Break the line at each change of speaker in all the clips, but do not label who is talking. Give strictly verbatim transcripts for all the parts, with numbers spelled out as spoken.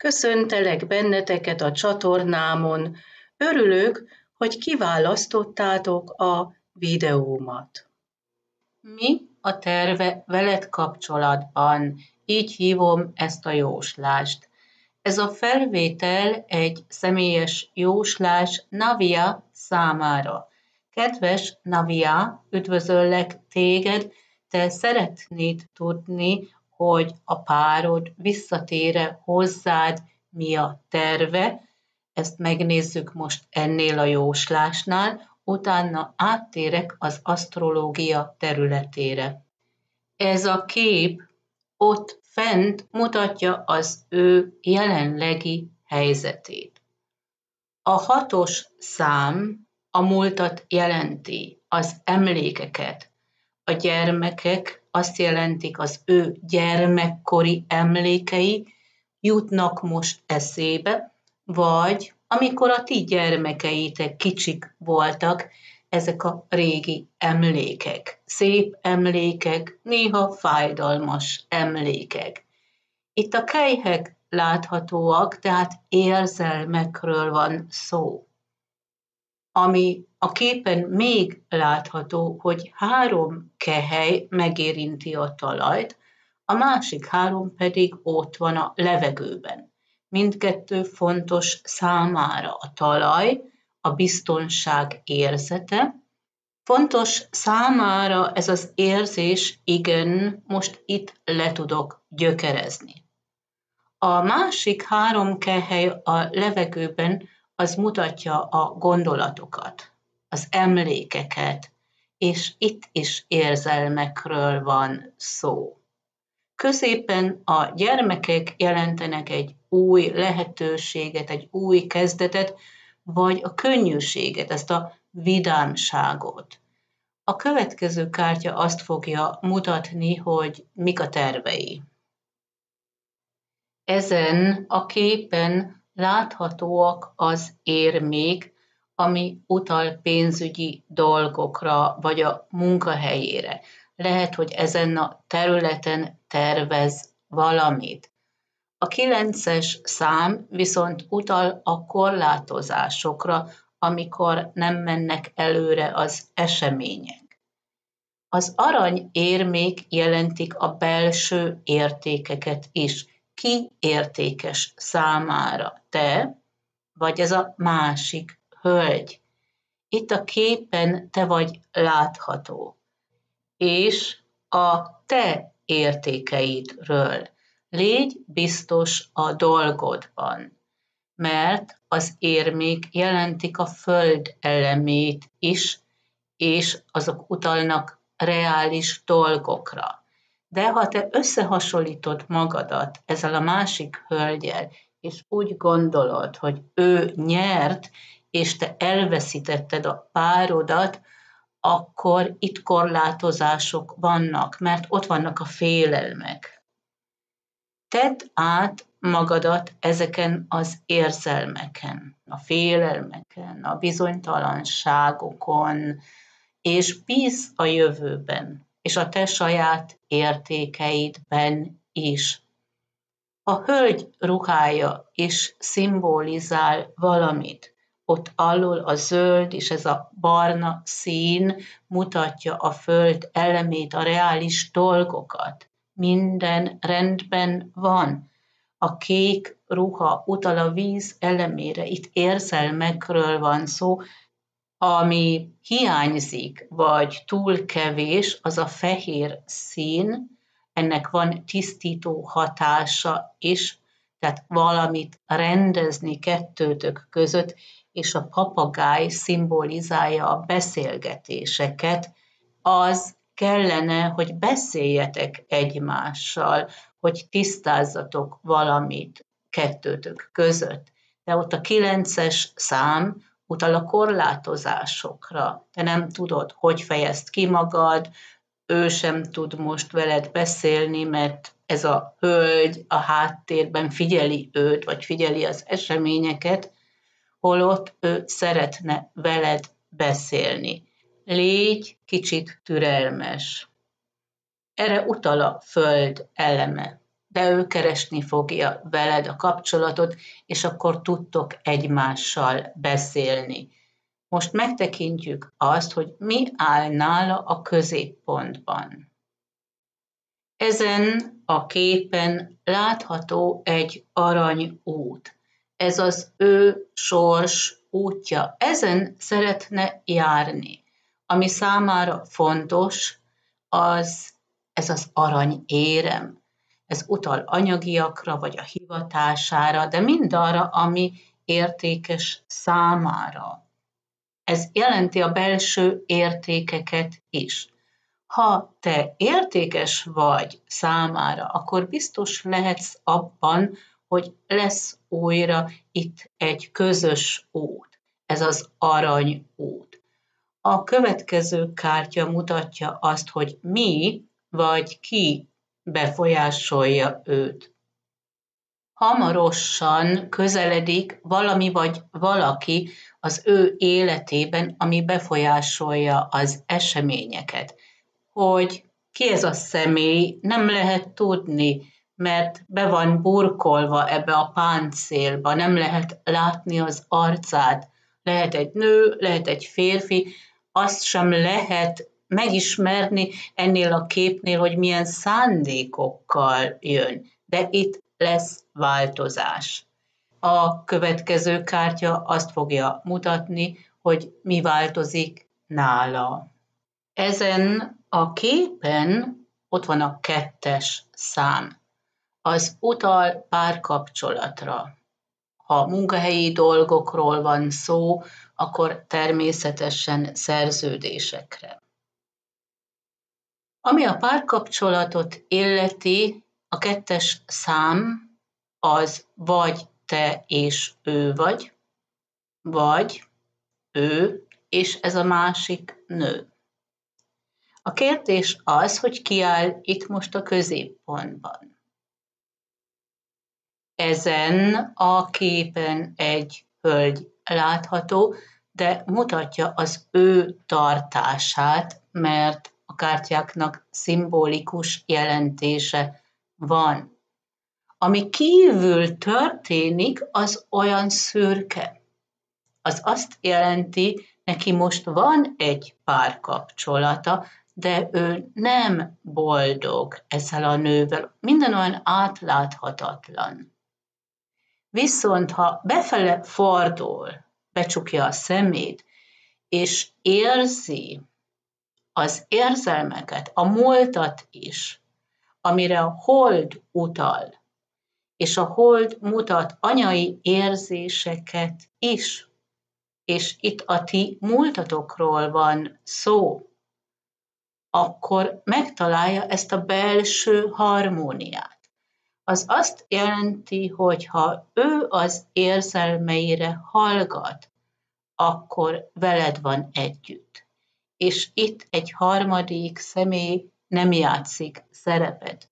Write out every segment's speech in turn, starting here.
Köszöntelek benneteket a csatornámon. Örülök, hogy kiválasztottátok a videómat. Mi a terve veled kapcsolatban? Így hívom ezt a jóslást. Ez a felvétel egy személyes jóslás Navia számára. Kedves Navia, üdvözöllek téged, te szeretnéd tudni, hogy a párod visszatér hozzád, mi a terve. Ezt megnézzük most ennél a jóslásnál, utána áttérek az asztrológia területére. Ez a kép ott fent mutatja az ő jelenlegi helyzetét. A hatos szám a múltat jelenti, az emlékeket. A gyermekek azt jelentik, az ő gyermekkori emlékei jutnak most eszébe, vagy amikor a ti gyermekeitek kicsik voltak, ezek a régi emlékek, szép emlékek, néha fájdalmas emlékek. Itt a kelyhek láthatóak, tehát érzelmekről van szó. Ami a képen még látható, hogy három kehely megérinti a talajt, a másik három pedig ott van a levegőben. Mindkettő fontos számára a talaj, a biztonság érzete. Fontos számára ez az érzés, igen, most itt le tudok gyökerezni. A másik három kehely a levegőben az mutatja a gondolatokat, az emlékeket, és itt is érzelmekről van szó. Középen a gyermekek jelentenek egy új lehetőséget, egy új kezdetet, vagy a könnyűséget, ezt a vidámságot. A következő kártya azt fogja mutatni, hogy mik a tervei. Ezen a képen láthatóak az érmék, ami utal pénzügyi dolgokra, vagy a munkahelyére. Lehet, hogy ezen a területen tervez valamit. A kilences szám viszont utal a korlátozásokra, amikor nem mennek előre az események. Az arany érmék jelentik a belső értékeket is. Ki értékes számára? Te, vagy ez a másik hölgy? Itt a képen te vagy látható. És a te értékeidről. Légy biztos a dolgodban, mert az érmék jelentik a föld elemét is, és azok utalnak reális dolgokra. De ha te összehasonlítod magadat ezzel a másik hölgyel, és úgy gondolod, hogy ő nyert, és te elveszítetted a párodat, akkor itt korlátozások vannak, mert ott vannak a félelmek. Tedd át magadat ezeken az érzelmeken, a félelmeken, a bizonytalanságokon, és bízz a jövőben, és a te saját értékeidben is. A hölgy ruhája is szimbolizál valamit. Ott alul a zöld és ez a barna szín mutatja a föld elemét, a reális dolgokat. Minden rendben van. A kék ruha utal a víz elemére, itt érzelmekről van szó, ami hiányzik, vagy túl kevés, az a fehér szín, ennek van tisztító hatása is, tehát valamit rendezni kettőtök között, és a papagáj szimbolizálja a beszélgetéseket, az kellene, hogy beszéljetek egymással, hogy tisztázzatok valamit kettőtök között. De ott a kilences szám utal a korlátozásokra. Te nem tudod, hogy fejezd ki magad, ő sem tud most veled beszélni, mert ez a hölgy a háttérben figyeli őt, vagy figyeli az eseményeket, holott ő szeretne veled beszélni. Légy kicsit türelmes. Erre utal a föld eleme. de ő keresni fogja veled a kapcsolatot, és akkor tudtok egymással beszélni. Most megtekintjük azt, hogy mi áll nála a középpontban. Ezen a képen látható egy aranyút. Ez az ő sors útja. Ezen szeretne járni. Ami számára fontos, az ez az aranyérem. Ez utal anyagiakra, vagy a hivatására, de mindarra, ami értékes számára. Ez jelenti a belső értékeket is. Ha te értékes vagy számára, akkor biztos lehetsz abban, hogy lesz újra itt egy közös út. Ez az aranyút. A következő kártya mutatja azt, hogy mi vagy ki befolyásolja őt. Hamarosan közeledik valami vagy valaki az ő életében, ami befolyásolja az eseményeket. Hogy ki ez a személy, nem lehet tudni, mert be van burkolva ebbe a páncélba, nem lehet látni az arcát. Lehet egy nő, lehet egy férfi, azt sem lehet megismerni ennél a képnél, hogy milyen szándékokkal jön. De itt lesz változás. A következő kártya azt fogja mutatni, hogy mi változik nála. Ezen a képen ott van a kettes szám. Az utal párkapcsolatra. Ha munkahelyi dolgokról van szó, akkor természetesen szerződésekre. Ami a párkapcsolatot illeti, a kettes szám az vagy te és ő vagy, vagy ő és ez a másik nő. A kérdés az, hogy ki áll itt most a középpontban. Ezen a képen egy hölgy látható, de mutatja az ő tartását, mert a kártyáknak szimbolikus jelentése van. Ami kívül történik, az olyan szürke. Az azt jelenti, neki most van egy párkapcsolata, de ő nem boldog ezzel a nővel. Minden olyan átláthatatlan. Viszont ha befele fordul, becsukja a szemét, és érzi az érzelmeket, a múltat is, amire a hold utal, és a hold mutat anyai érzéseket is, és itt a ti múltatokról van szó, akkor megtalálja ezt a belső harmóniát. Az azt jelenti, hogy ha ő az érzelmeire hallgat, akkor veled van együtt. És itt egy harmadik személy nem játszik szerepet.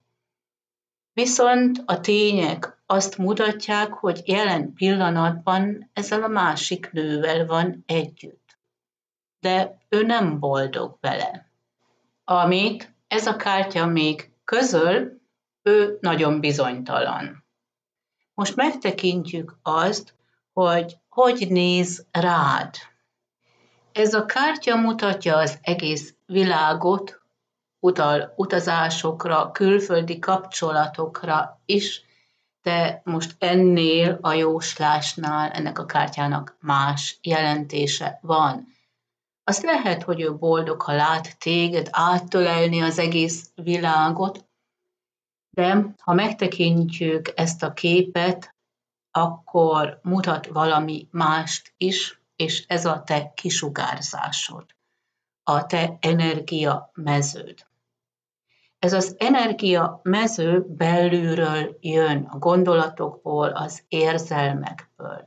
Viszont a tények azt mutatják, hogy jelen pillanatban ezzel a másik nővel van együtt. De ő nem boldog vele. Amit ez a kártya még közöl, ő nagyon bizonytalan. Most megtekintjük azt, hogy hogy néz rád. Ez a kártya mutatja az egész világot, utal utazásokra, külföldi kapcsolatokra is, de most ennél a jóslásnál ennek a kártyának más jelentése van. Az lehet, hogy ő boldog, ha lát téged áttölelni az egész világot, de ha megtekintjük ezt a képet, akkor mutat valami mást is, és ez a te kisugárzásod, a te energia meződ. Ez az energia mező belülről jön, a gondolatokból, az érzelmekből.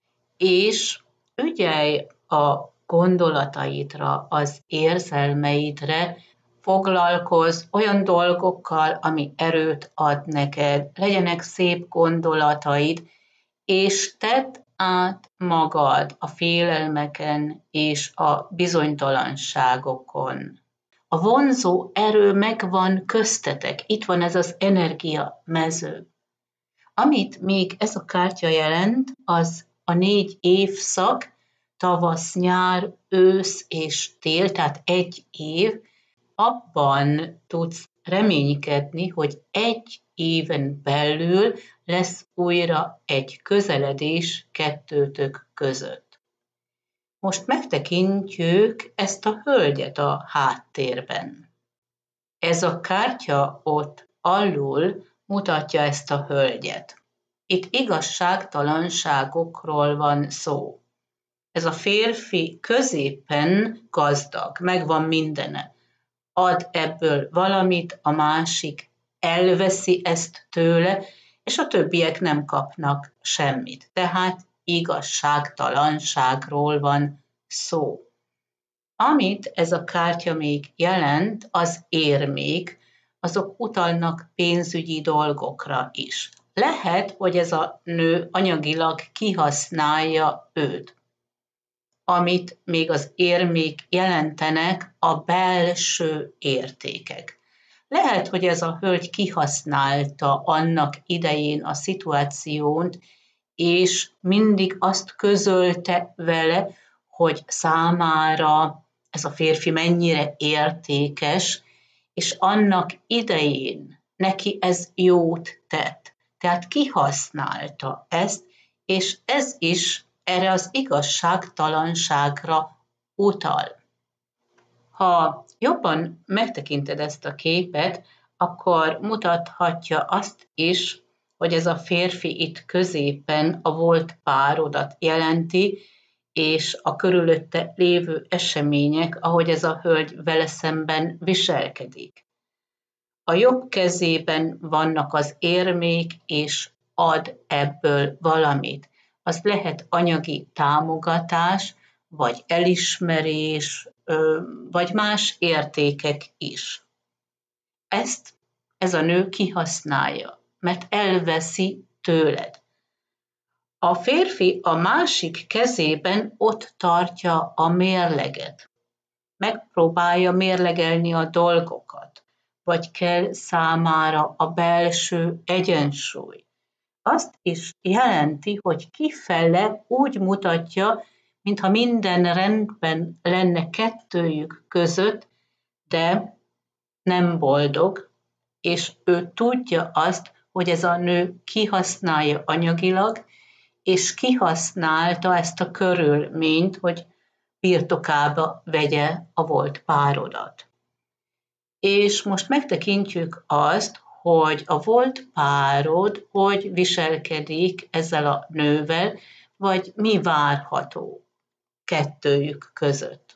És ügyelj a gondolataidra, az érzelmeidre, foglalkozz olyan dolgokkal, ami erőt ad neked, legyenek szép gondolataid, és tedd át magad a félelmeken és a bizonytalanságokon. A vonzó erő megvan köztetek, itt van ez az energia mező. Amit még ez a kártya jelent, az a négy évszak, tavasz, nyár, ősz és tél, tehát egy év, abban tudsz reménykedni, hogy egy éven belül lesz újra egy közeledés kettőtök között. Most megtekintjük ezt a hölgyet a háttérben. Ez a kártya ott alul mutatja ezt a hölgyet. Itt igazságtalanságokról van szó. Ez a férfi középen gazdag, megvan mindene. Ad ebből valamit, a másik elveszi ezt tőle, és a többiek nem kapnak semmit. Tehát igazságtalanságról van szó. Amit ez a kártya még jelent, az érmék, azok utalnak pénzügyi dolgokra is. Lehet, hogy ez a nő anyagilag kihasználja őt. Amit még az érmék jelentenek, a belső értékek. Lehet, hogy ez a hölgy kihasználta annak idején a szituációt, és mindig azt közölte vele, hogy számára ez a férfi mennyire értékes, és annak idején neki ez jót tett. Tehát kihasználta ezt, és ez is erre az igazságtalanságra utal. Ha jobban megtekinted ezt a képet, akkor mutathatja azt is, hogy ez a férfi itt középen a volt párodat jelenti, és a körülötte lévő események, ahogy ez a hölgy vele szemben viselkedik. A jobb kezében vannak az érmék, és ad ebből valamit. Az lehet anyagi támogatás, vagy elismerés, vagy más értékek is. Ezt ez a nő kihasználja, mert elveszi tőled. A férfi a másik kezében ott tartja a mérleget. Megpróbálja mérlegelni a dolgokat, vagy kell számára a belső egyensúly. Azt is jelenti, hogy kifele úgy mutatja, mintha minden rendben lenne kettőjük között, de nem boldog, és ő tudja azt, hogy ez a nő kihasználja anyagilag, és kihasználta ezt a körülményt, hogy birtokába vegye a volt párodat. És most megtekintjük azt, hogy a volt párod hogy viselkedik ezzel a nővel, vagy mi várható kettőjük között.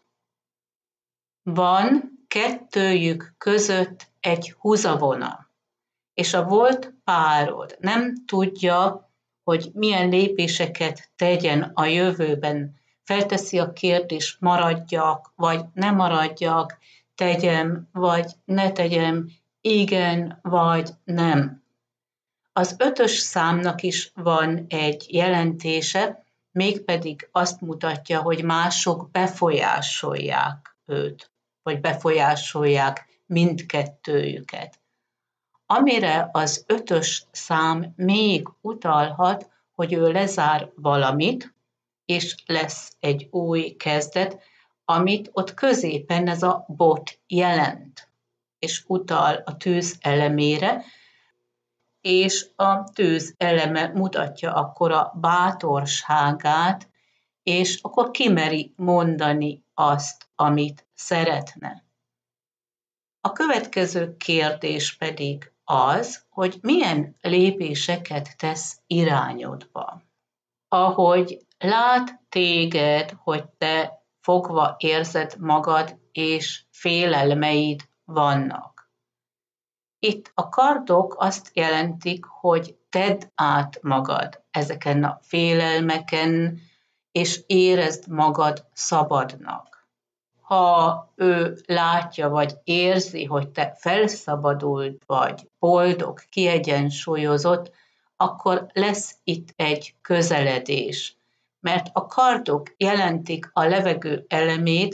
Van kettőjük között egy húzavona, és a volt párod nem tudja, hogy milyen lépéseket tegyen a jövőben. Felteszi a kérdést, maradjak, vagy ne maradjak, tegyem, vagy ne tegyem, igen, vagy nem. Az ötös számnak is van egy jelentése, mégpedig azt mutatja, hogy mások befolyásolják őt, vagy befolyásolják mindkettőjüket. Amire az ötös szám még utalhat, hogy ő lezár valamit, és lesz egy új kezdet, amit ott középen ez a bot jelent, és utal a tűz elemére, és a tűz eleme mutatja akkor a bátorságát, és akkor kimeri mondani azt, amit szeretne. A következő kérdés pedig az, hogy milyen lépéseket tesz irányodba. Ahogy lát téged, hogy te fogva érzed magad, és félelmeid vannak. Itt a kardok azt jelentik, hogy tedd át magad ezeken a félelmeken, és érezd magad szabadnak. Ha ő látja, vagy érzi, hogy te felszabadult vagy, boldog, kiegyensúlyozott, akkor lesz itt egy közeledés. Mert a kardok jelentik a levegő elemét,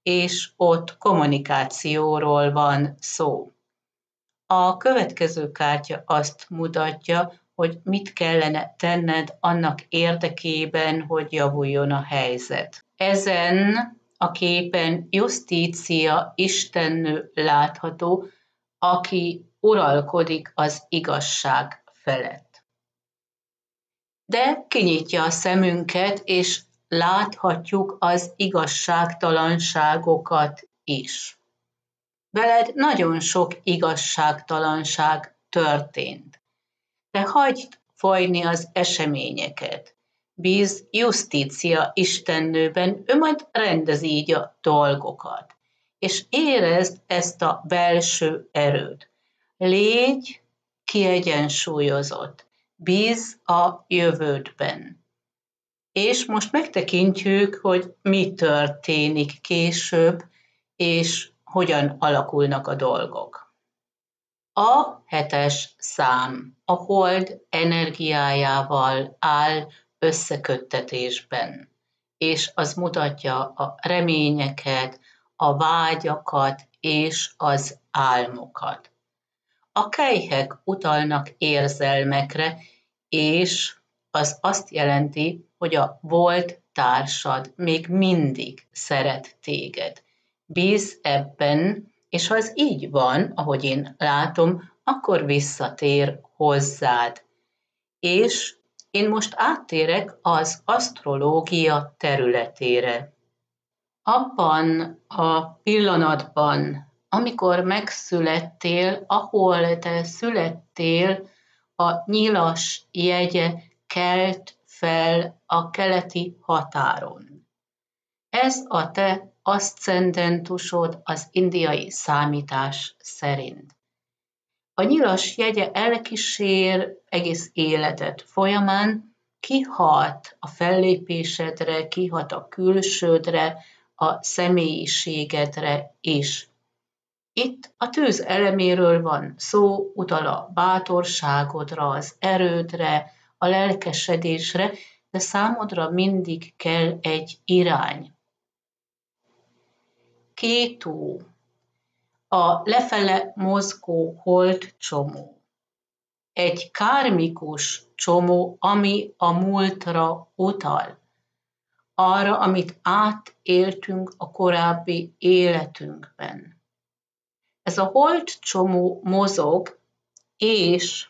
és ott kommunikációról van szó. A következő kártya azt mutatja, hogy mit kellene tenned annak érdekében, hogy javuljon a helyzet. Ezen a képen Justícia istennő látható, aki uralkodik az igazság felett. De kinyitja a szemünket, és láthatjuk az igazságtalanságokat is. Veled nagyon sok igazságtalanság történt. De hagyd folyni az eseményeket. Bíz Justícia istennőben, ő majd rendezi így a dolgokat. És érezd ezt a belső erőt. Légy kiegyensúlyozott. Bíz a jövődben. És most megtekintjük, hogy mi történik később, és hogyan alakulnak a dolgok. A hetes szám a hold energiájával áll összeköttetésben, és az mutatja a reményeket, a vágyakat és az álmokat. A kelyhek utalnak érzelmekre, és az azt jelenti, hogy a volt társad még mindig szeret téged. Bízz ebben, és ha ez így van, ahogy én látom, akkor visszatér hozzád. És én most áttérek az asztrológia területére. Abban a pillanatban, amikor megszülettél, ahol te születtél, a nyilas jegye kelt fel a keleti határon. Ez a te aszcendentusod az indiai számítás szerint. A nyilas jegye elkísér egész életed folyamán, kihat a fellépésedre, kihat a külsődre, a személyiségedre is. Itt a tűz eleméről van szó, utal a bátorságodra, az erődre, a lelkesedésre, de számodra mindig kell egy irány. Kétú, a lefele mozgó holdcsomó. Egy kármikus csomó, ami a múltra utal. Arra, amit átéltünk a korábbi életünkben. Ez a holdcsomó mozog, és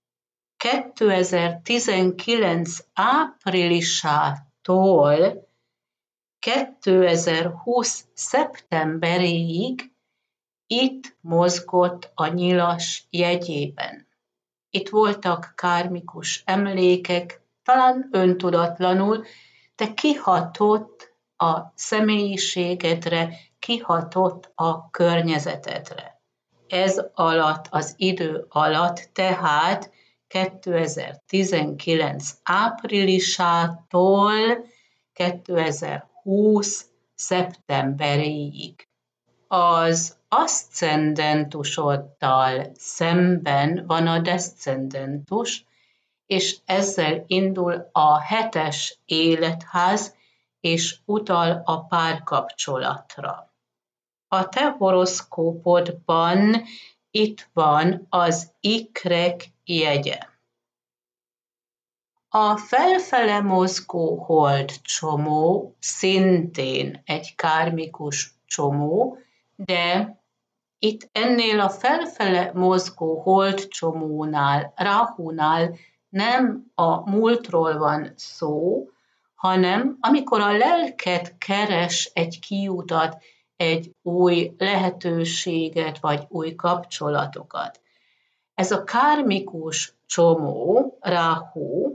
kétezer-tizenkilenc áprilisától kétezer-húsz szeptemberéig itt mozgott a nyilas jegyében. Itt voltak kármikus emlékek, talán öntudatlanul, de kihatott a személyiségedre, kihatott a környezetedre. Ez alatt, az idő alatt, tehát kétezer-tizenkilenc áprilisától kétezer-húsz szeptemberéig. Az aszcendentusoddal szemben van a deszcendentus, és ezzel indul a hetes életház, és utal a párkapcsolatra. A te horoszkópodban itt van az ikrek jegye. A felfele mozgó holdcsomó szintén egy kármikus csomó, de itt ennél a felfele mozgó holdcsomónál, Ráhunál nem a múltról van szó, hanem amikor a lelked keres egy kiutat, egy új lehetőséget, vagy új kapcsolatokat. Ez a kármikus csomó, Ráhu,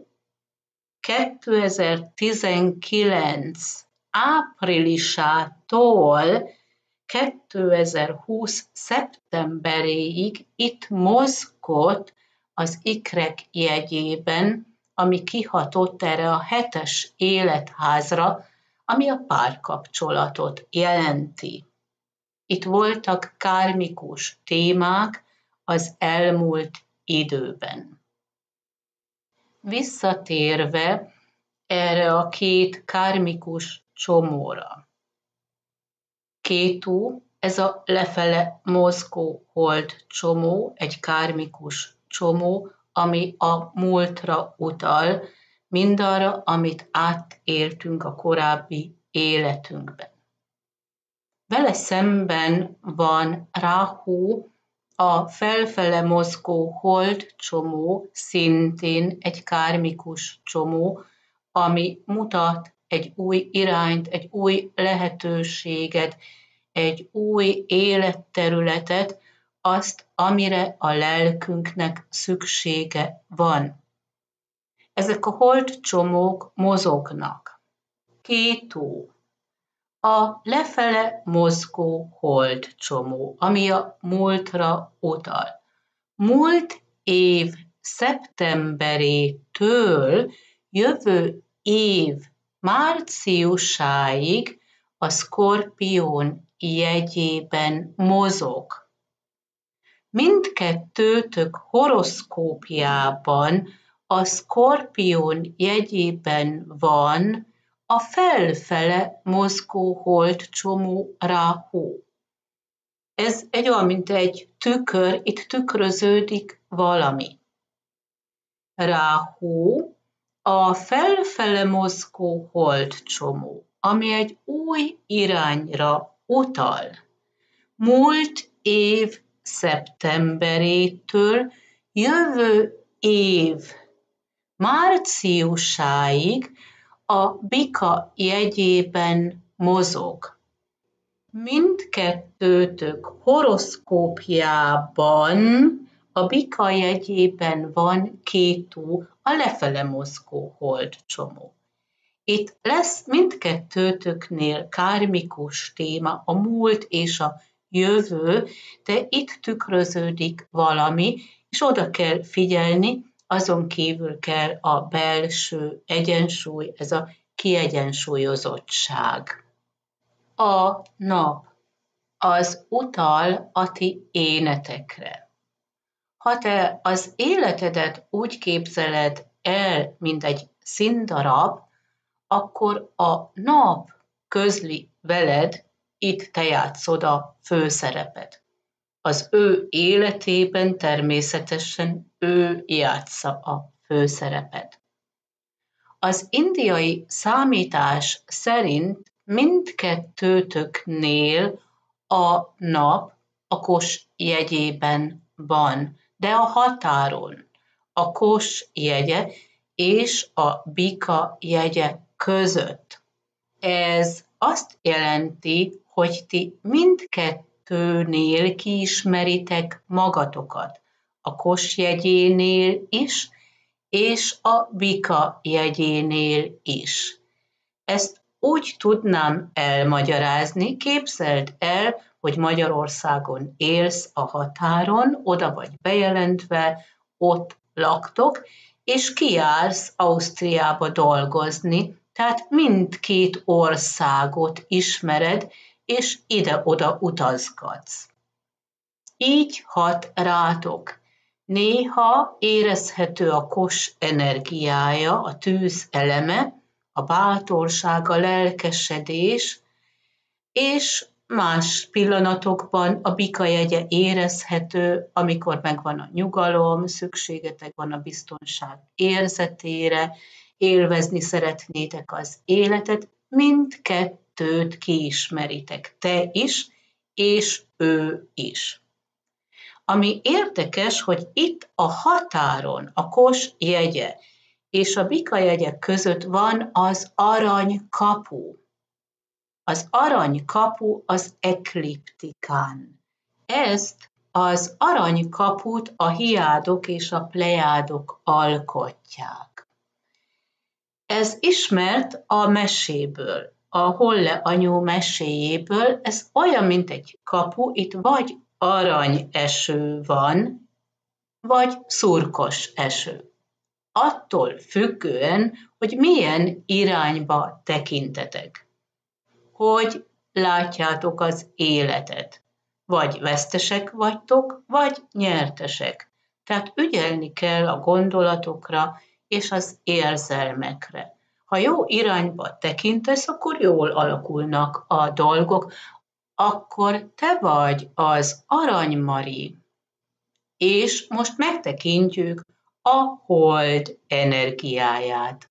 kétezer-tizenkilenc áprilisától kétezer-húsz szeptemberéig itt mozgott az ikrek jegyében, ami kihatott erre a hetes életházra, ami a párkapcsolatot jelenti. Itt voltak kármikus témák az elmúlt időben. Visszatérve erre a két kármikus csomóra. Kétu, ez a lefele mozgó hold csomó, egy kármikus csomó, ami a múltra utal, mindarra, amit átéltünk a korábbi életünkben. Vele szemben van Ráhu, a felfele mozgó hold csomó, szintén egy kármikus csomó, ami mutat egy új irányt, egy új lehetőséget, egy új életterületet, azt, amire a lelkünknek szüksége van. Ezek a holdcsomók mozognak. Kétu, a lefele mozgó holdcsomó, ami a múltra utal. Múlt év szeptemberétől jövő év márciusáig a Szkorpión jegyében mozog. Mindkettőtök horoszkópjában a Szkorpión jegyében van a felfele mozgó holdcsomó Ráhu. Ez egy olyan, mint egy tükör, itt tükröződik valami. Ráhu a felfele mozgó holdcsomó, ami egy új irányra utal. Múlt év szeptemberétől jövő év márciusáig a Bika jegyében mozog. Mindkettőtök horoszkópjában a Bika jegyében van Kétu, a lefele mozgó holdcsomó. Itt lesz mindkettőtöknél kármikus téma, a múlt és a jövő, de itt tükröződik valami, és oda kell figyelni, azon kívül kell a belső egyensúly, ez a kiegyensúlyozottság. A nap az utal a ti énetekre. Ha te az életedet úgy képzeled el, mint egy színdarab, akkor a nap közli veled, itt te játszod a főszerepet. Az ő életében természetesen ő játsza a főszerepet. Az indiai számítás szerint mindkettőtöknél a nap a kos jegyében van, de a határon a kos jegye és a Bika jegye között. Ez azt jelenti, hogy ti mindkettőnél kiismeritek magatokat, a kos jegyénél is, és a Bika jegyénél is. Ezt úgy tudnám elmagyarázni, képzeld el, hogy Magyarországon élsz a határon, oda vagy bejelentve, ott laktok, és kijársz Ausztriába dolgozni, tehát mindkét országot ismered, és ide-oda utazgatsz. Így hat rátok. Néha érezhető a kos energiája, a tűz eleme, a bátorság, a lelkesedés, és más pillanatokban a Bika jegye érezhető, amikor megvan a nyugalom, szükségetek van a biztonság érzetére, élvezni szeretnétek az életet, mindkettőt kiismeritek, te is, és ő is. Ami érdekes, hogy itt a határon a kos jegye és a Bika jegye között van az aranykapu. Az aranykapu az ekliptikán. Ezt az aranykaput a hiádok és a plejádok alkotják. Ez ismert a meséből, a Holle anyu meséjéből, ez olyan, mint egy kapu, itt vagy aranyeső van, vagy szurkos eső. Attól függően, hogy milyen irányba tekintetek, hogy látjátok az életet. Vagy vesztesek vagytok, vagy nyertesek. Tehát ügyelni kell a gondolatokra és az érzelmekre. Ha jó irányba tekintesz, akkor jól alakulnak a dolgok. akkor te vagy az Arany-Mari. És most megtekintjük a hold energiáját.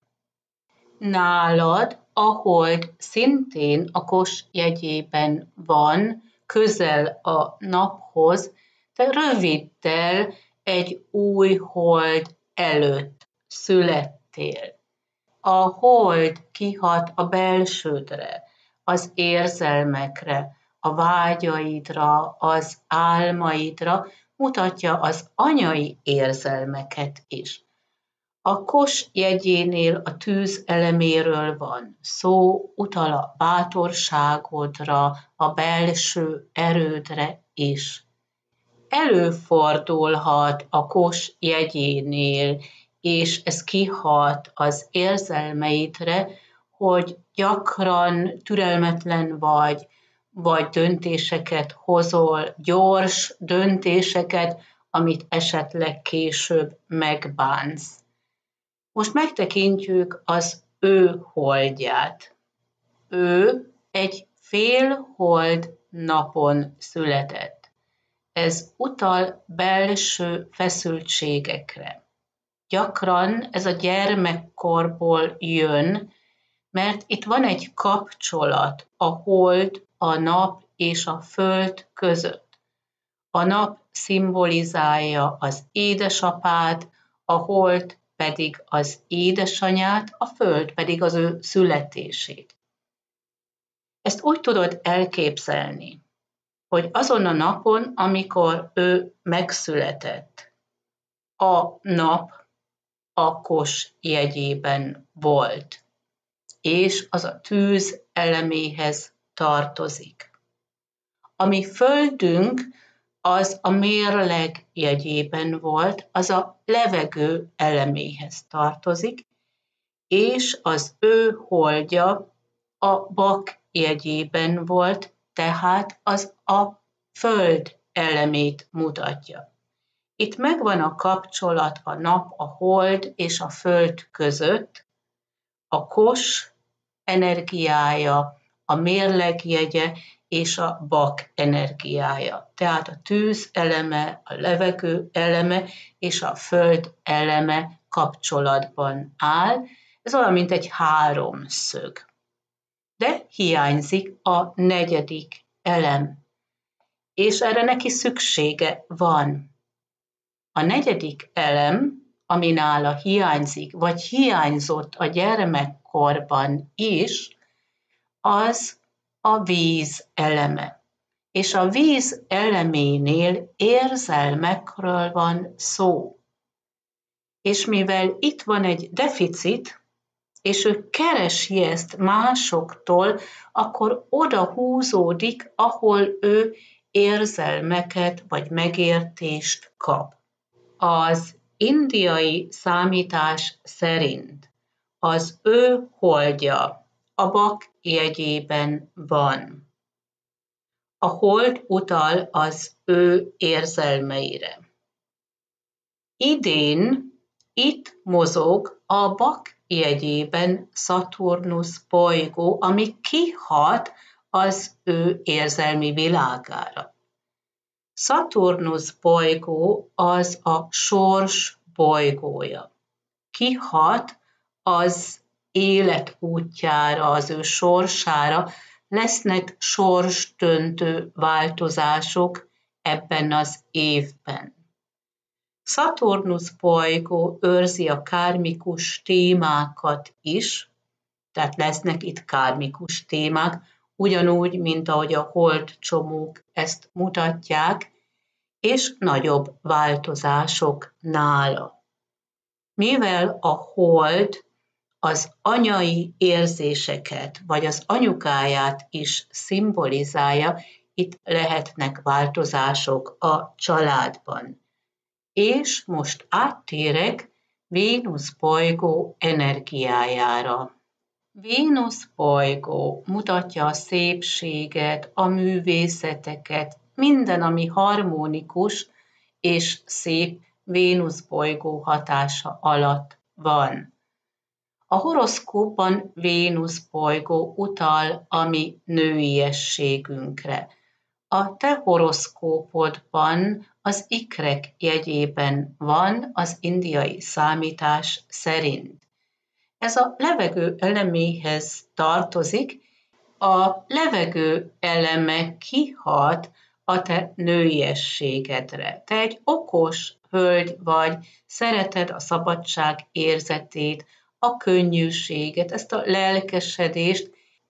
Nálad a hold szintén a kos jegyében van, közel a naphoz, de röviddel egy új hold előtt születtél. A hold kihat a belsődre, az érzelmekre, a vágyaidra, az álmaidra, mutatja az anyai érzelmeket is. A kos jegyénél a tűz eleméről van szó, utal a bátorságodra, a belső erődre is. Előfordulhat a kos jegyénél, és ez kihat az érzelmeidre, hogy gyakran türelmetlen vagy, vagy döntéseket hozol, gyors döntéseket, amit esetleg később megbánsz. Most megtekintjük az ő holdját. Ő egy félhold napon született. Ez utal belső feszültségekre. Gyakran ez a gyermekkorból jön, mert itt van egy kapcsolat a hold, a nap és a föld között. A nap szimbolizálja az édesapát, a hold pedig az édesanyát, a föld pedig az ő születését. Ezt úgy tudod elképzelni, hogy azon a napon, amikor ő megszületett, a nap a kos jegyében volt, és az a tűz eleméhez tartozik. A mi földünk az a mérleg jegyében volt, az a levegő eleméhez tartozik, és az ő holdja a bak jegyében volt, tehát az a föld elemét mutatja. Itt megvan a kapcsolat a nap, a hold és a föld között, a kos energiája, a mérleg jegye és a bak energiája. Tehát a tűz eleme, a levegő eleme és a föld eleme kapcsolatban áll. Ez olyan, mint egy háromszög. De hiányzik a negyedik elem, és erre neki szüksége van. A negyedik elem, ami nála hiányzik, vagy hiányzott a gyermekkorban is, az a víz eleme. És a víz eleménél érzelmekről van szó. És mivel itt van egy deficit, és ő keresi ezt másoktól, akkor oda húzódik, ahol ő érzelmeket vagy megértést kap. Az indiai számítás szerint az ő holdja a bak jegyében van. A hold utal az ő érzelmeire. Idén itt mozog a bak jegyében Szaturnusz bolygó, ami kihat az ő érzelmi világára. Szaturnusz bolygó az a sors bolygója. Kihat az élet útjára, az ő sorsára, lesznek sorsdöntő változások ebben az évben. Szaturnusz bolygó őrzi a kármikus témákat is, tehát lesznek itt kármikus témák, ugyanúgy, mint ahogy a hold csomók ezt mutatják, és nagyobb változások nála. Mivel a hold az anyai érzéseket, vagy az anyukáját is szimbolizálja, itt lehetnek változások a családban. És most áttérek Vénusz bolygó energiájára. Vénusz bolygó mutatja a szépséget, a művészeteket, minden, ami harmonikus és szép Vénusz bolygó hatása alatt van. A horoszkópban Vénusz bolygó utal a mi nőiességünkre. A te horoszkópodban az ikrek jegyében van az indiai számítás szerint. Ez a levegő eleméhez tartozik, a levegő eleme kihat a te nőiességedre. Te egy okos hölgy vagy, szereted a szabadság érzetét, a könnyűséget, ezt a lelkesedést,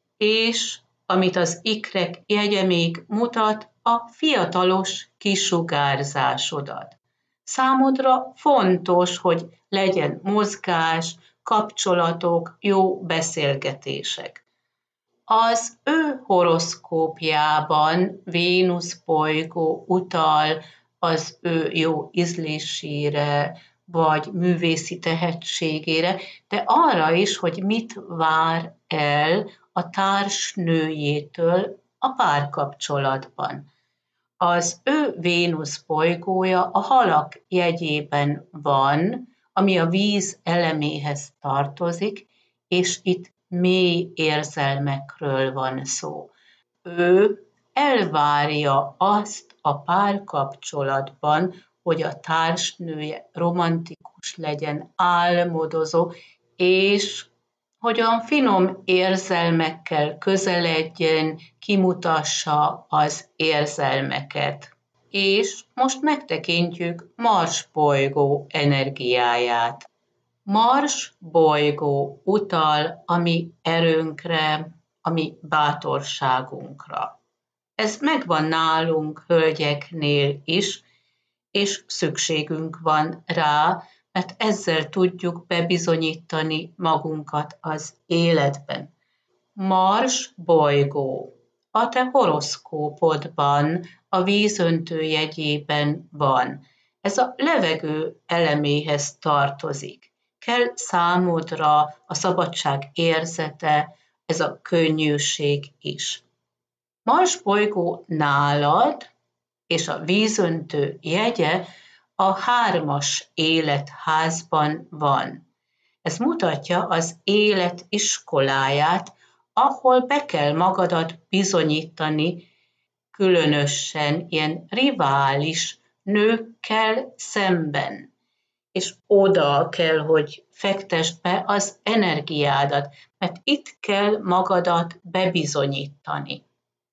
és amit az ikrek jegye még mutat, a fiatalos kisugárzásodat. Számodra fontos, hogy legyen mozgás, kapcsolatok, jó beszélgetések. Az ő horoszkópjában Vénusz bolygó utal az ő jó ízlésére, vagy művészi tehetségére, de arra is, hogy mit vár el a társnőjétől a párkapcsolatban. Az ő Vénusz bolygója a halak jegyében van, ami a víz eleméhez tartozik, és itt mély érzelmekről van szó. Ő elvárja azt a párkapcsolatban, hogy a társnője romantikus legyen, álmodozó, és hogyan finom érzelmekkel közeledjen, kimutassa az érzelmeket. És most megtekintjük Mars bolygó energiáját. Mars bolygó utal a mi erőnkre, a mi bátorságunkra. Ez megvan nálunk hölgyeknél is, és szükségünk van rá, mert ezzel tudjuk bebizonyítani magunkat az életben. Mars bolygó a te horoszkópodban, a vízöntő jegyében van. Ez a levegő eleméhez tartozik. Kell számodra a szabadság érzete, ez a könnyűség is. Mars bolygó nálad, és a vízöntő jegye a hármas életházban van. Ez mutatja az élet iskoláját, ahol be kell magadat bizonyítani, különösen ilyen rivális nőkkel szemben. És oda kell, hogy fektesd be az energiádat, mert itt kell magadat bebizonyítani.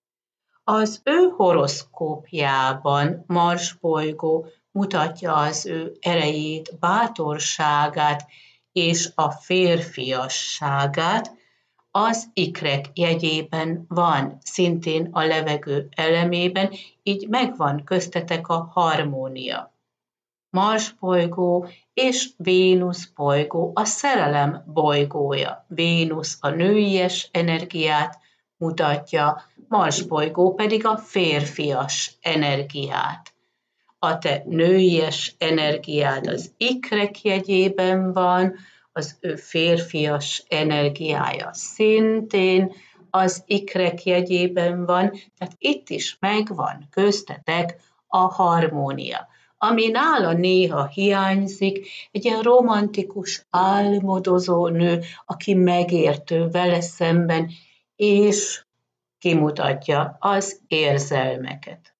Az ő horoszkópjában Mars bolygó mutatja az ő erejét, bátorságát és a férfiasságát, az ikrek jegyében van, szintén a levegő elemében, így megvan köztetek a harmónia. Mars bolygó és Vénusz bolygó a szerelem bolygója. Vénusz a nőies energiát mutatja, Mars bolygó pedig a férfias energiát. A te nőies energiád az ikrek jegyében van, az ő férfias energiája szintén az ikrek jegyében van, tehát itt is megvan köztetek a harmónia. Ami nála néha hiányzik, egy ilyen romantikus, álmodozó nő, aki megértő vele szemben, és kimutatja az érzelmeket.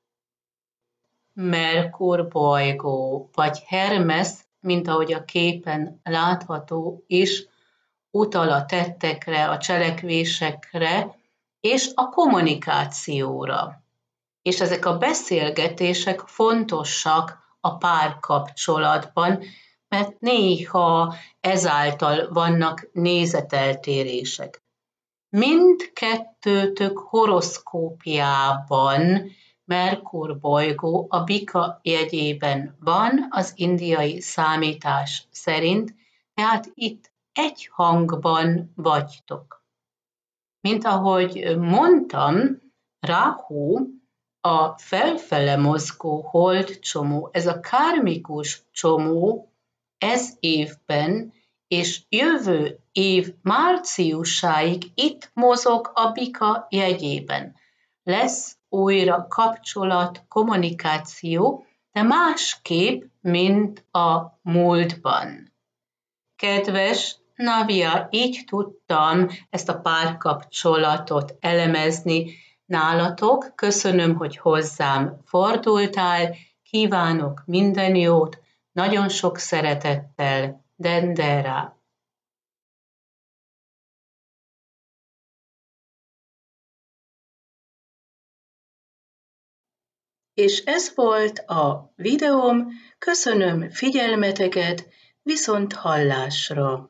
Merkur bolygó, vagy Hermes, mint ahogy a képen látható is, utal a tettekre, a cselekvésekre és a kommunikációra. És ezek a beszélgetések fontosak a párkapcsolatban, mert néha ezáltal vannak nézeteltérések. Mindkettőtök horoszkópjában Merkur bolygó a bika jegyében van az indiai számítás szerint, tehát itt egy hangban vagytok. Mint ahogy mondtam, Ráhu a felfele mozgó holdcsomó, ez a kármikus csomó ez évben, és jövő év márciusáig itt mozog a bika jegyében. Lesz újra kapcsolat, kommunikáció, de másképp, mint a múltban. Kedves Navia, így tudtam ezt a párkapcsolatot elemezni nálatok. Köszönöm, hogy hozzám fordultál, kívánok minden jót, nagyon sok szeretettel, Dendera. És ez volt a videóm, köszönöm figyelmeteket, viszont hallásra!